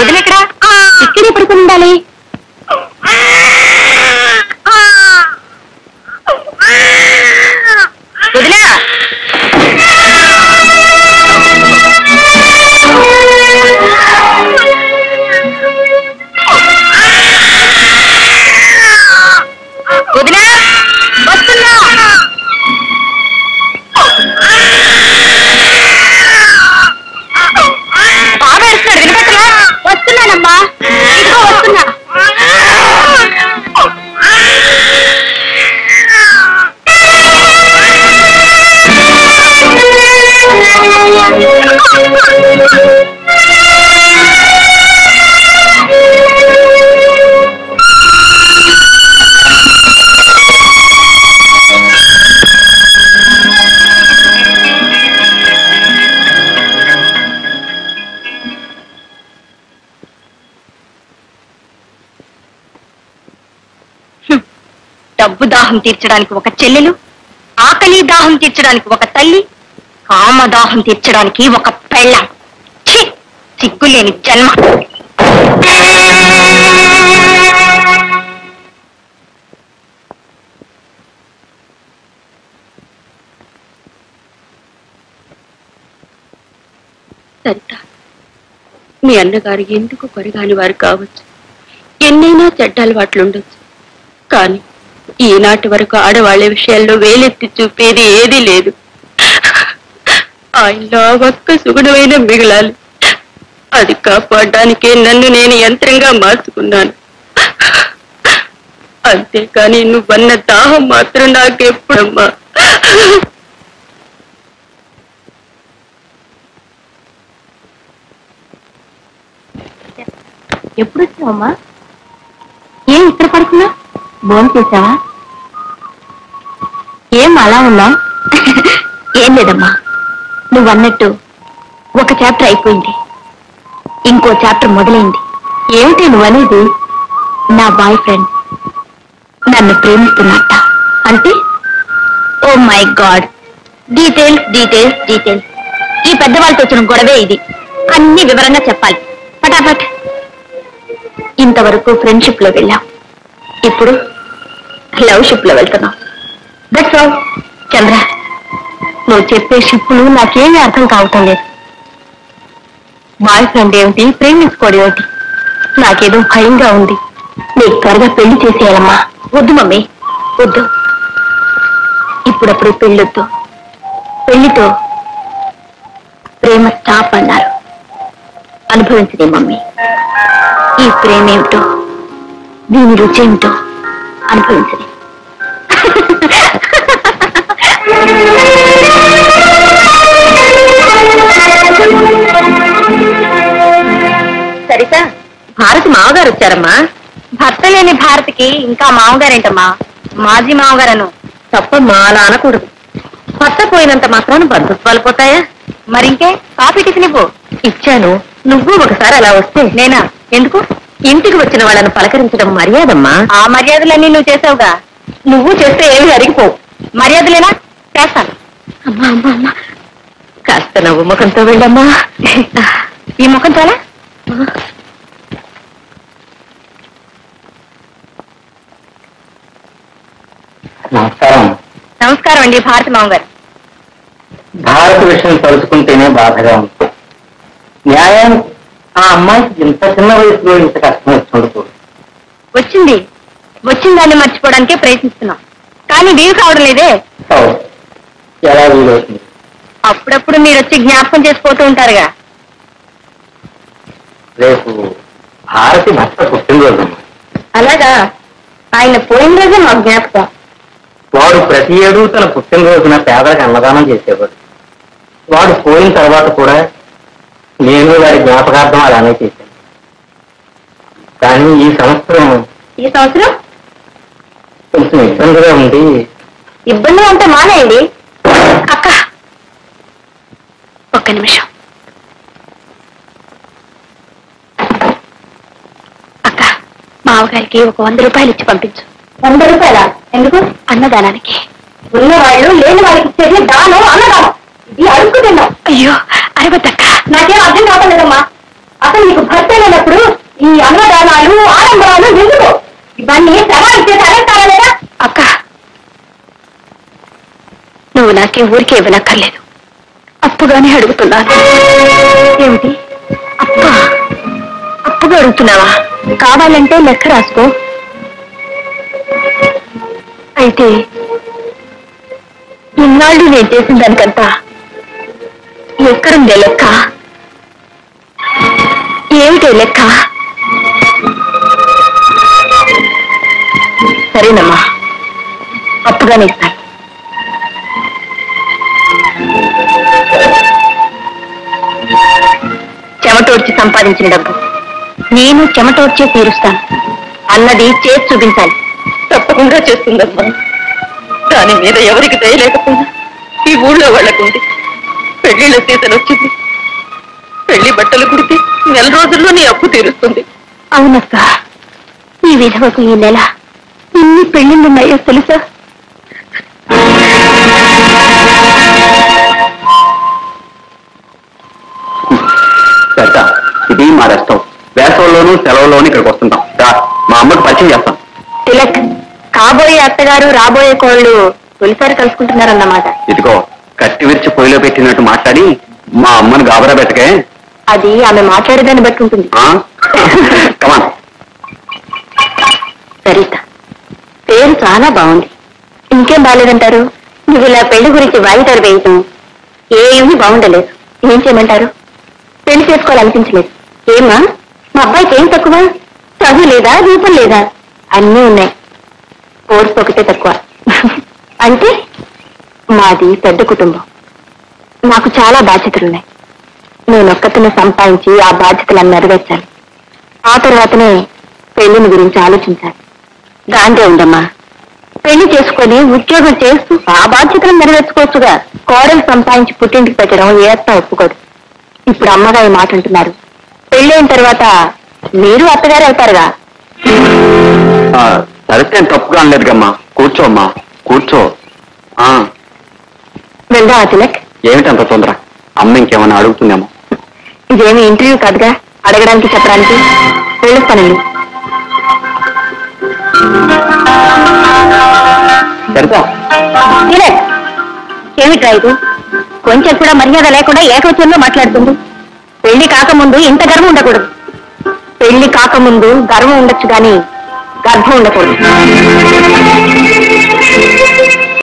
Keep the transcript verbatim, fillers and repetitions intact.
వదిలేకరా ఇక్కడే పడుకుని ఉండాలి. వదిలా వదిలా వస్తున్నా. బాబా వేస్తున్నాడు వినపట్లా? వస్తున్నానమ్మా, ఇదిగో వస్తున్నా. డబ్బు దాహం తీర్చడానికి ఒక చెల్లెలు, ఆకలి దాహం తీర్చడానికి ఒక తల్లి, కామదాహం తీర్చడానికి ఒక పెళ్ళం. ఛీ, సిగ్గులేని జన్మ. సరిత, మీ అన్నగారు ఎందుకు కొరగాని వారు కావచ్చు, ఎన్నైనా చెడ్డ అలవాట్లుండొచ్చు, కానీ ఈనాటి వరకు ఆడవాళ్ల విషయాల్లో వేలెత్తి చూపేది ఏదీ లేదు. ఆయనలో ఒక్క సుగుణమైన మిగలాలి, అది కాపాడడానికే నన్ను నేను యంత్రంగా మార్చుకున్నాను. అంతేకాని నువ్వన్న దాహం మాత్రం నాకెప్పుడమ్మా. ఎప్పుడు వచ్చావమ్మా? ఏం ఇక్కడ పడుకున్నా? భోజనం చేసావా? ఏం అలా ఉన్నావు? ఏం లేదమ్మా, నువ్వన్నట్టు ఒక చాప్టర్ అయిపోయింది, ఇంకో చాప్టర్ మొదలైంది. ఏమిటి నువ్వనేది? నా బాయ్ ఫ్రెండ్ నన్ను ప్రేమిస్తున్నట్ట. అంటే? Oh my god, details details details. ఈ పెద్దవాళ్ళతో వచ్చిన గొడవే ఇది, అన్ని వివరంగా చెప్పాలి. పటాపట్. ఇంతవరకు ఫ్రెండ్షిప్ లో వెళ్ళాం, ఇప్పుడు లవ్ షిప్ లో వెళ్తున్నాం. That's all. చంద్ర, నువ్వు చెప్పే షిప్పులు నాకేమీ అర్థం కావటం లేదు. బాయ్ ఫ్రెండ్ ఏమిటి, ప్రేమించుకోవడం ఏమిటి? నాకేదో భయంగా ఉంది. నీకు త్వరగా పెళ్లి చేసేయాలమ్మా. వద్దు మమ్మీ, వద్దు. ఇప్పుడప్పుడు పెళ్ళొద్దు. పెళ్లితో ప్రేమ స్టాప్ అన్నారు. అనుభవించదే మమ్మీ, ఈ ప్రేమ ఏమిటో, దీని రుచేమిటో అనుభవించదే. సరిత, భారతి మామగారు వచ్చారమ్మా. భర్త లేని భారతికి ఇంకా మామగారేంటమ్మా? మాజీ మామగారను. తప్పమ్మా, అలా అనకూడదు. భర్త పోయినంత మాత్రాన బంధుత్వాలు పోతాయా? మరింకే, కాఫీ టిఫిన్ ఇవ్వు. ఇచ్చాను, నువ్వు ఒకసారి అలా వస్తే. నేనా? ఎందుకు? ఇంటికి వచ్చిన వాళ్ళని పలకరించడం మర్యాదమ్మా. ఆ మర్యాదలన్నీ నువ్వు చేసావుగా. నువ్వు చేస్తే ఏమి అరిగిపోవు. మర్యాదలేనా? చేస్తాను. అమ్మా అమ్మా అమ్మా, కాస్త నవ్వు ముఖంతో వెళ్ళమ్మా. ఈ ముఖం చాలా. నమస్కారం. నమస్కారం అండి భారతి మామగారు. భారత విషయం తలుచుకుంటేనే బాధగా ఉంటుంది. న్యాయం ఆ అమ్మాయికి ఇంత చిన్న వయసులో ఇంత కష్టం వచ్చి వచ్చింది వచ్చిందాన్ని మర్చిపోవడానికే ప్రయత్నిస్తున్నాం, కానీ వీలు కావడం లేదే. ఎలా వీలవుతుంది? అప్పుడప్పుడు మీరు వచ్చి జ్ఞాపకం చేసిపోతూ ఉంటారుగా. రేపు భారతి భర్త పుట్టినరోజు. అలాగా? ఆయన పోయిన రోజే మా జ్ఞాపకం. వాడు ప్రతి ఏడు తన పుట్టినరోజున పేదలకు అన్నదానం చేసేవాడు. వాడు పోయిన తర్వాత కూడా నేను వారి జ్ఞాపకార్థం అలానే చేశాను. కానీ ఈ సంవత్సరం ఈ సంవత్సరం కొంచెం ఇబ్బందిగా ఉంది. ఇబ్బందిగా ఉంటే మానేయండి. అక్క, ఒక్క నిమిషం. అక్క, మావగారికి ఒక వంద రూపాయలు ఇచ్చి పంపించు. వంద రూపాయల? ఎందుకు? అన్నదానానికి. ఉన్నవాళ్ళు లేని వాళ్ళకి ఇచ్చేది దానం, అన్నదానం. ఇది అడుగు తిన్నాం. అయ్యో అరవద్దక్క, నాకేం అర్థం కావట్లేదమ్మా. అసలు నీకు భర్త లేనప్పుడు సంబరాలు ఆడంబరాలు ఎందుకు ఇవన్నీ సవాలు చేసి అడగతావా లేదా? అక్క నువ్వు నాకే ఊరికే ఇవ్వనక్కర్లేదు, అప్పుగానే అడుగుతున్నాను. ఏమిటి అప్ప? అప్పుగా అడుగుతున్నావా? కావాలంటే లెక్క రాసుకో. అయితే ఇన్నాళ్ళు నేను చేసిన దానికంతా ఎక్కడుందే లెక్క? ఏమిటే లెక్క? సరేనమ్మా, అప్పుగానే ఇస్తాను. చెమటోడ్చి సంపాదించిన డబ్బు నేను చెమటోడ్చే తీరుస్తాను అన్నది చేసి చూపించాలి. తప్పకుండా చేస్తుందమ్మా. దాని మీద ఎవరికి దయలేకపోయినా ఈ ఊళ్ళో వాళ్ళకుంది. పెళ్లిళ్ళ సీజన్ వచ్చింది, పెళ్లి బట్టలు కుడితే నెల రోజుల్లో నీ అప్పు తీరుస్తుంది. అవునక్క, ఈ విధవకు ఈ నెల ఎన్ని పెళ్లిళ్ళున్నాయో తెలుసా? సరిత, ఇది మా రెస్టం. వేసవుల్లోనూ సెలవుల్లోనూ ఇక్కడికి వస్తుంటాం. మా అమ్మకి పరిచయం చేస్తాం. తిలక్, కాబోయే అత్తగారు రాబోయే కోళ్ళు తొలిసారి కలుసుకుంటున్నారన్నమాట. ఇదిగో కట్టి విరిచి పొయ్యిలో పెట్టినట్టు మాట్లాడి మా అమ్మని గాబరా పెట్టకే. అది ఆమె మాట్లాడేదాన్ని బట్టి ఉంటుంది. కమాన్. సరిత, పేరు చాలా బాగుంది. ఇంకేం బాగాలేదంటారు? నువ్వు ఇలా పెళ్లి గురించి వాయిదారు వేయటం ఏమీ బాగుండలేదు. ఏం చేయమంటారు? పెళ్లి చేసుకోవాలనిపించలేదు. ఏమా మా అబ్బాయికి ఏం తక్కువ? చదువు లేదా, రూపం లేదా? అన్నీ ఉన్నాయి, కోర్సు ఒకటే తక్కువ. అంటే మాది పెద్ద కుటుంబం, నాకు చాలా బాధ్యతలున్నాయి. నేను ఒక్కతిని సంపాదించి ఆ బాధ్యతలను నెరవేర్చాలి. ఆ తర్వాతనే పెళ్లిని గురించి ఆలోచించాలి. దాంట్లో ఉందమ్మా, పెళ్లి చేసుకొని ఉద్యోగం చేస్తూ ఆ బాధ్యతలను నెరవేర్చుకోవచ్చుగా. కోడలు సంపాదించి పుట్టింటికి పెట్టడం ఏ అత్త ఒప్పుకోదు. ఇప్పుడు అమ్మగారి మాట అంటున్నారు, పెళ్ళైన తర్వాత మీరు అత్తగారు అవుతారుగా. సరితే తప్పుగా అనలేదు కమ్మా. కూర్చోమ్మా, కూర్చో. వెళ్దా తిలక్? ఏమిటంత తొందర? అమ్మ ఇంకేమన్నా అడుగుతుందేమో. ఇదేమి ఇంటర్వ్యూ కాదుగా అడగడానికి చెప్పడానికి. వెళ్ళొస్తానండి. సరితా. తిలక్, ఏమిట్రా ఇది? కొంచెం కూడా మర్యాద లేకుండా ఏకవచనంలో మాట్లాడుతుంది. పెళ్లి కాకముందు ఇంత గర్వం ఉండకూడదు. పెళ్లి కాకముందు గర్వం ఉండొచ్చు కానీ గర్భం ఉండకూడదు.